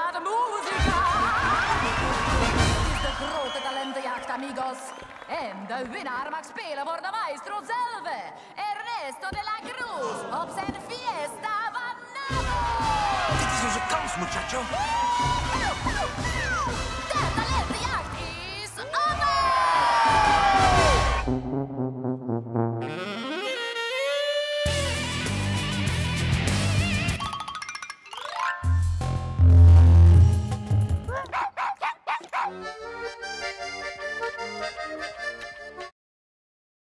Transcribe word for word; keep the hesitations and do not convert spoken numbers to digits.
met muzika. Het is de grote talentenjacht, amigos. En de winnaar mag spelen voor de maestro zelf, Ernesto de la Cruz, op zijn Fiesta Vanado. Dit is onze kans, muchacho.